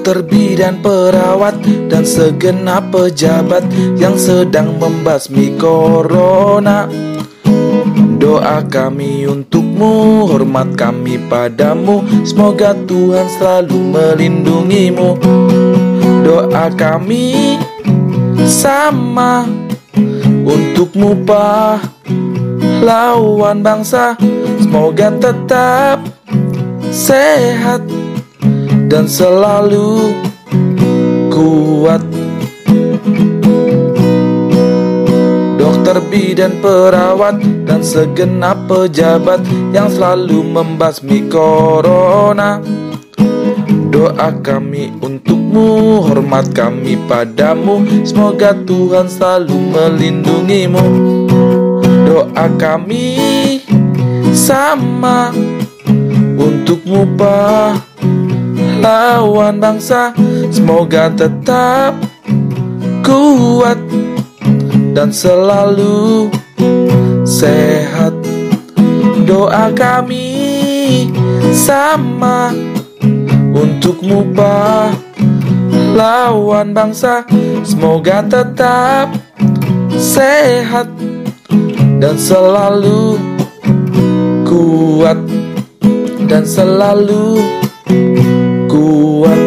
dokter, bidan, perawat, dan segenap pejabat yang sedang membasmi corona. Doa kami untukmu, hormat kami padamu, semoga Tuhan selalu melindungimu. Doa kami sama untukmu, pahlawan bangsa, semoga tetap sehat dan selalu kuat. Dokter, bidan, perawat, dan segenap pejabat yang selalu membasmi corona. Doa kami untukmu, hormat kami padamu, semoga Tuhan selalu melindungimu. Doa kami sama untukmu, pahlawan bangsa, semoga tetap kuat dan selalu sehat. Doa kami sama untukmu, pahlawan bangsa, semoga tetap sehat dan selalu kuat dan selalu kuat.